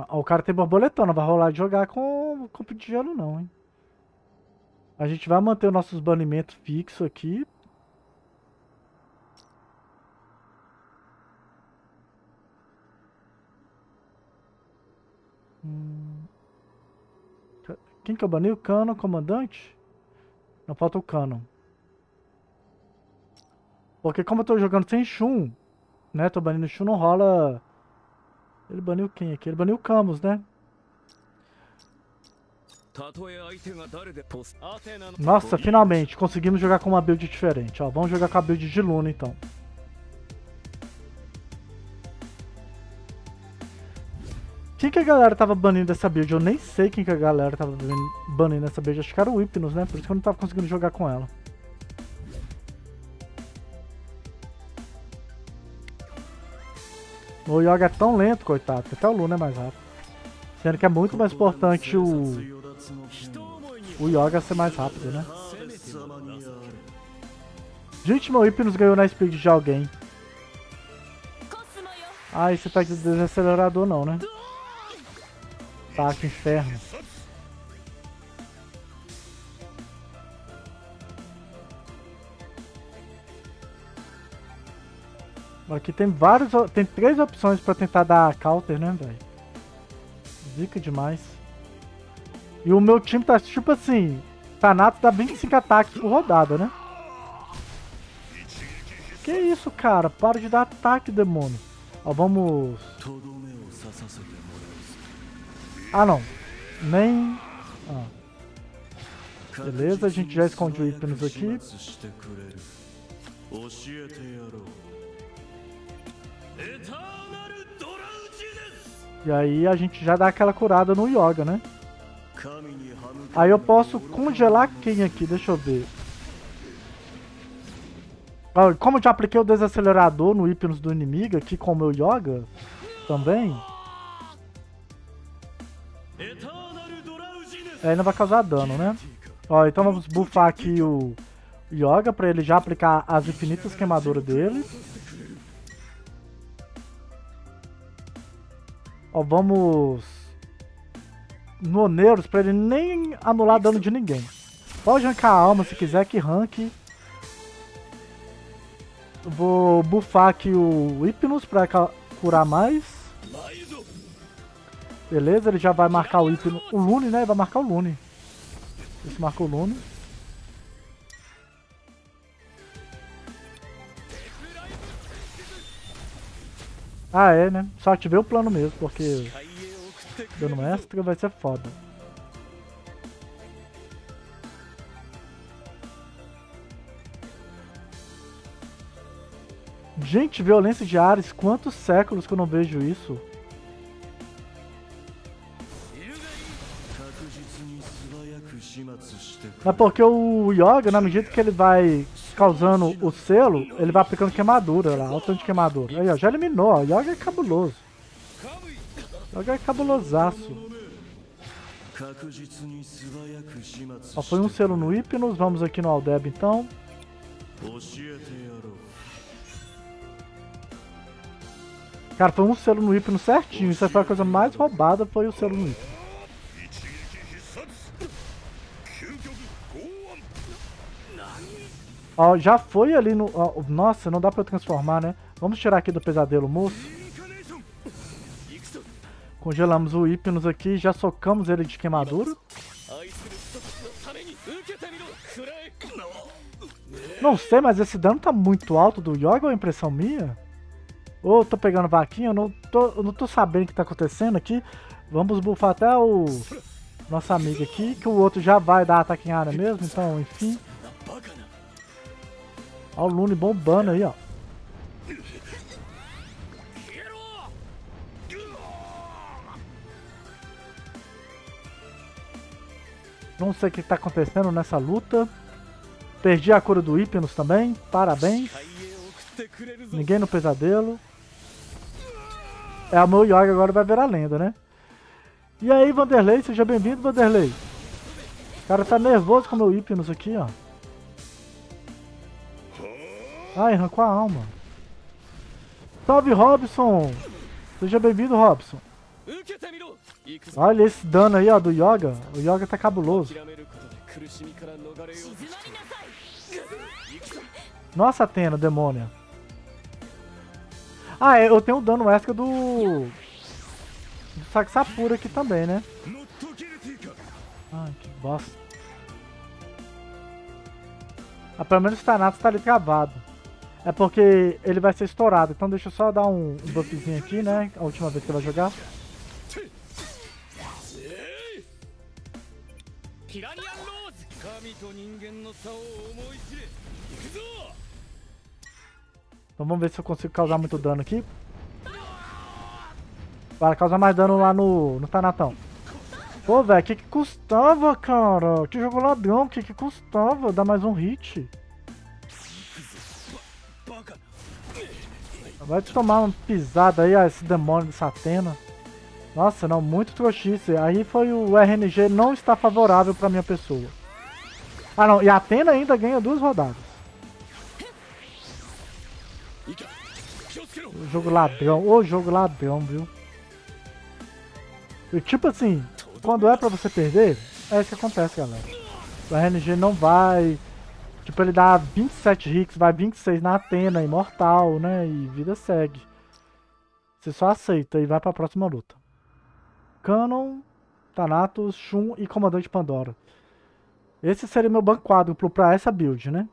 O cara tem borboletão, não vai rolar de jogar com copo de gelo não, hein? A gente vai manter os nossos banimentos fixos aqui. Quem que eu bani? O Cano, comandante? Não falta o Cano. Porque como eu tô jogando sem Shun, né? Tô banindo Shun, não rola... Ele baniu quem aqui? Ele baniu o Camus, né? Nossa, finalmente conseguimos jogar com uma build diferente. Ó, vamos jogar com a build de Luna então. Quem que a galera tava banindo essa build? Eu nem sei quem que a galera tava banindo essa build. Acho que era o Hypnos, né? Por isso que eu não tava conseguindo jogar com ela. O Yoga é tão lento, coitado, que até o Luna é mais rápido. Sendo que é muito mais importante o Yoga ser mais rápido, né? Gente, meu Hypnos ganhou na speed de alguém. Ah, esse tá de desacelerador não, né? Tá, que inferno. Aqui tem tem 3 opções pra tentar dar counter, né, velho? Zica demais. E o meu time tá tipo assim, Thanatos dá 25 ataques por rodada, né? Que isso, cara? Para de dar ataque, demônio. Ó, vamos... Ah, não. Nem... Ah. Beleza, a gente já esconde o Hypnos aqui. E aí a gente já dá aquela curada no Yoga, né? Aí eu posso congelar quem aqui? Deixa eu ver. Como eu já apliquei o desacelerador no Hypnos do inimigo aqui com o meu Yoga também. Aí não vai causar dano, né? Ó, então vamos buffar aqui o Yoga pra ele já aplicar as infinitas queimaduras dele. Ó, vamos no Oneiros pra ele nem anular dano de ninguém. Pode arrancar a alma se quiser que ranque. Vou buffar aqui o Hypnos pra curar mais. Beleza, ele já vai marcar o Hypnos. O Lune, né? Ele vai marcar o Lune. Isso marca o Lune. Ah, é, né? Só ativei o plano mesmo, porque dano extra vai ser foda. Gente, violência de Ares, quantos séculos que eu não vejo isso? É porque o Yoga, na medida que ele vai causando o selo, ele vai aplicando queimadura lá, alto de queimadura. Aí, ó, já eliminou, ó. O Yoga é cabuloso. O Yoga é cabulosaço. Ó, foi um selo no Hypnos, vamos aqui no Aldeb então. Cara, foi um selo no Hypnos certinho, isso foi a coisa mais roubada, foi o selo no Hypnos. Ó, já foi ali no... Ó, nossa, não dá pra transformar, né? Vamos tirar aqui do pesadelo, moço. Congelamos o Hypnos aqui, já socamos ele de queimadura. Não sei, mas esse dano tá muito alto do Yoga ou é impressão minha? Ou eu tô pegando vaquinha, eu não tô sabendo o que tá acontecendo aqui. Vamos buffar até o nosso amigo aqui, que o outro já vai dar ataque em área mesmo, então, enfim. Ó o Lune bombando aí, ó. Não sei o que tá acontecendo nessa luta. Perdi a cura do Hypnos também. Parabéns. Ninguém no pesadelo. É, o meu Yoga agora vai virar lenda, né? E aí, Vanderlei, seja bem-vindo, Vanderlei. O cara tá nervoso com o meu Hypnos aqui, ó. Ai, arrancou a alma. Salve, Robson. Seja bem-vindo, Robson. Olha esse dano aí, ó, do Yoga. O Yoga tá cabuloso. Nossa, Athena, demônia. Ah, eu tenho o dano extra do Saxapura aqui também, né? Ai, que bosta. Ah, pelo menos o Thanatos tá ali travado. É porque ele vai ser estourado. Então deixa eu só dar um buffzinho aqui, né? A última vez que ele vai jogar. Então vamos ver se eu consigo causar muito dano aqui. Para causar mais dano lá no Thanatão. Pô, velho, que custava, cara? Que jogo ladrão, que custava dar mais um hit? Vai te tomar uma pisada aí, ó, esse demônio de Athena. Nossa, não, muito trouxice. Aí foi o RNG não está favorável pra minha pessoa. Ah, não, e a Athena ainda ganha 2 rodadas. O jogo ladrão, ô jogo ladrão, viu? E tipo assim, quando é pra você perder, é isso que acontece, galera. O RNG não vai... Tipo, ele dá 27 hits, vai 26 na Athena, imortal, né? E vida segue. Você só aceita e vai pra próxima luta. Canon, Thanatos, Shun e Comandante Pandora. Esse seria meu banco quádruplo pra essa build, né?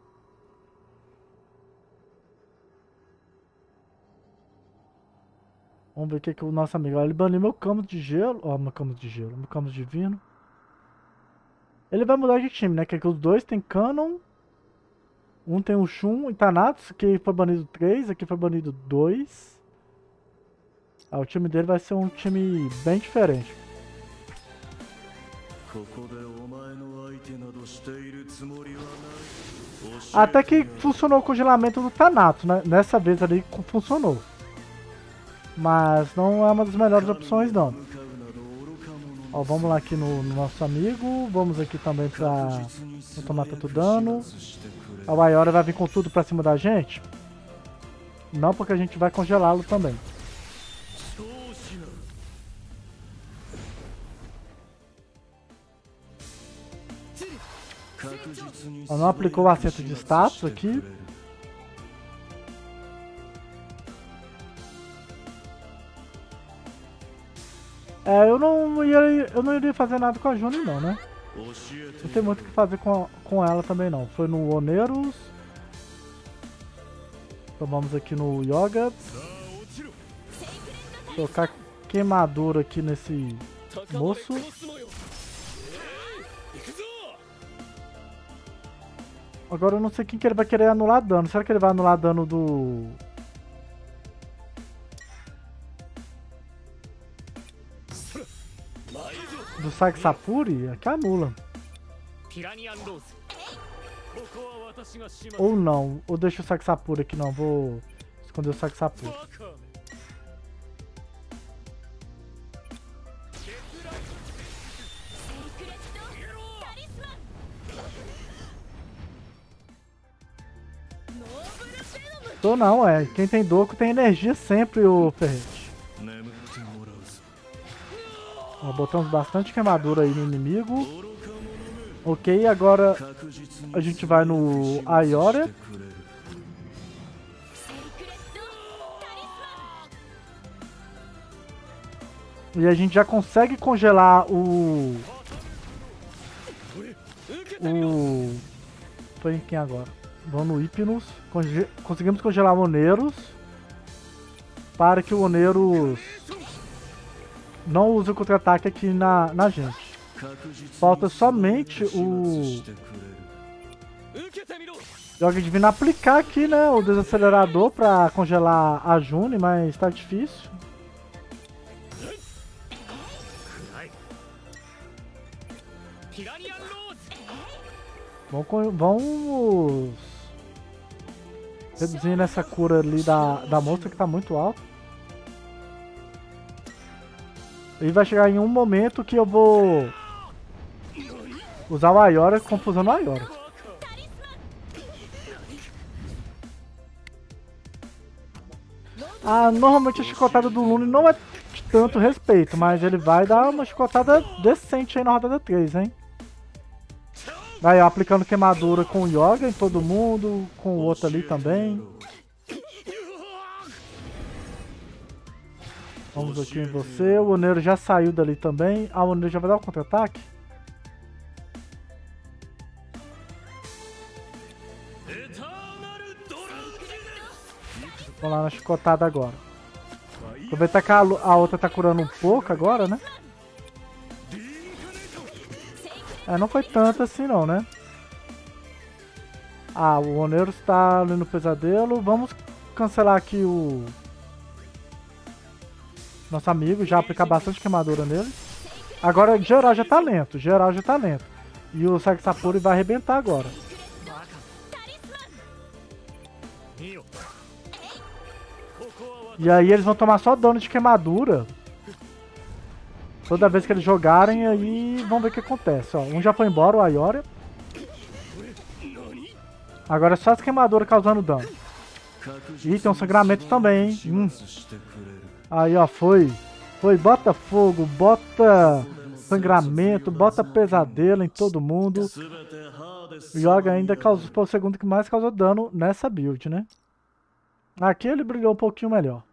Vamos ver o que o nosso amigo... Ele baniu meu Camus de Gelo. Ó, meu Camus de Gelo. Meu Camus Divino. Ele vai mudar de time, né? Que os dois tem Canon. Um tem o Shun e Thanatos, que foi banido 3. Aqui foi banido 2. Ah, o time dele vai ser um time bem diferente. Até que funcionou o congelamento do Thanatos, né? Nessa vez ali funcionou. Mas não é uma das melhores opções, não. Ó, vamos lá aqui no nosso amigo. Vamos aqui também pra não tomar tanto dano. O Ayora vai vir com tudo pra cima da gente? Não, porque a gente vai congelá-lo também. Ó, não aplicou o acerto de status aqui. É, eu não iria fazer nada com a Juni não, né? Não tem muito o que fazer com ela também não. Foi no Oneros. Então vamos aqui no Yoga. Colocar queimadura aqui nesse moço. Agora eu não sei quem que ele vai querer anular dano. Será que ele vai anular dano do Saxapuri? Aqui anula. Ou não. Ou deixa o Saxapuri aqui não. Vou esconder o Saxapuri. Tô não, é. Quem tem Doku tem energia sempre, o Ferrete. Ó, botamos bastante queimadura aí no inimigo. Ok, agora a gente vai no Ayora. E a gente já consegue congelar o... Foi em quem agora? Vamos no Hypnos. Conseguimos congelar o Oneros. Para que o Oneros não use o contra-ataque aqui na gente. Falta somente o Yoga Divino aplicar aqui, né, o desacelerador para congelar a Juni, mas tá difícil. Vamos reduzindo essa cura ali da moça que tá muito alta. E vai chegar em um momento que eu vou usar o Ayora, confusão no Ayora. Normalmente a chicotada do Lune não é tanto respeito, mas ele vai dar uma chicotada decente aí na rodada 3, hein? Aí, ó, aplicando queimadura com o Yoga em todo mundo, com o outro ali também. Vamos aqui em você. O Oneiro já saiu dali também. Ah, o Oneiro já vai dar o contra-ataque? Vamos lá na chicotada agora. Aproveitar que a outra tá curando um pouco agora, né? É, não foi tanto assim não, né? Ah, o Oneiro está ali no pesadelo. Vamos cancelar aqui o nosso amigo, já aplicar bastante queimadura nele. Agora geral já tá lento, geral já tá lento. E o Sagisapuri vai arrebentar agora. E aí eles vão tomar só dano de queimadura toda vez que eles jogarem, aí vamos ver o que acontece. Ó, um já foi embora, o Aioria. Agora é só as queimaduras causando dano. Ih, tem um sangramento também, hein? Aí, ó, foi. Bota fogo, bota sangramento, bota pesadelo em todo mundo. O Yoga ainda foi o segundo que mais causou dano nessa build, né? Aqui ele brilhou um pouquinho melhor.